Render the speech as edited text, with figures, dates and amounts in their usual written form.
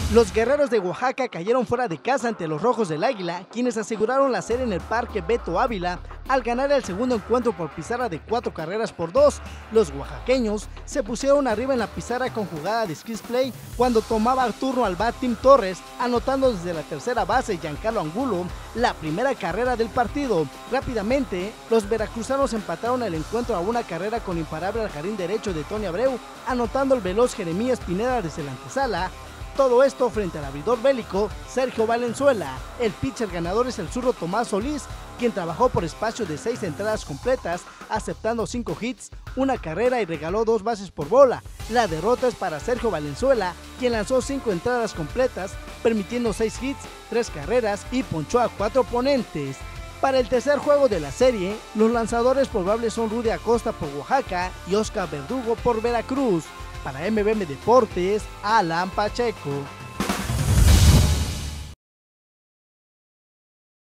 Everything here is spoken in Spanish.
Los Guerreros de Oaxaca cayeron fuera de casa ante los Rojos del Águila, quienes aseguraron la serie en el Parque Beto Ávila al ganar el segundo encuentro por pizarra de 4-2. Los oaxaqueños se pusieron arriba en la pizarra con jugada de squeeze play cuando tomaba turno al bat Tim Torres, anotando desde la tercera base Giancarlo Angulo la primera carrera del partido. Rápidamente, los veracruzanos empataron el encuentro a una carrera con imparable al jardín derecho de Tony Abreu, anotando el veloz Jeremías Pineda desde la antesala. Todo esto frente al abridor bélico Sergio Valenzuela. El pitcher ganador es el zurdo Tomás Solís, quien trabajó por espacio de 6 entradas completas, aceptando 5 hits, una carrera y regaló 2 bases por bola. La derrota es para Sergio Valenzuela, quien lanzó 5 entradas completas, permitiendo 6 hits, 3 carreras y ponchó a 4 oponentes. Para el tercer juego de la serie, los lanzadores probables son Rudy Acosta por Oaxaca y Oscar Verdugo por Veracruz. Para MBM Deportes, Alan Pacheco.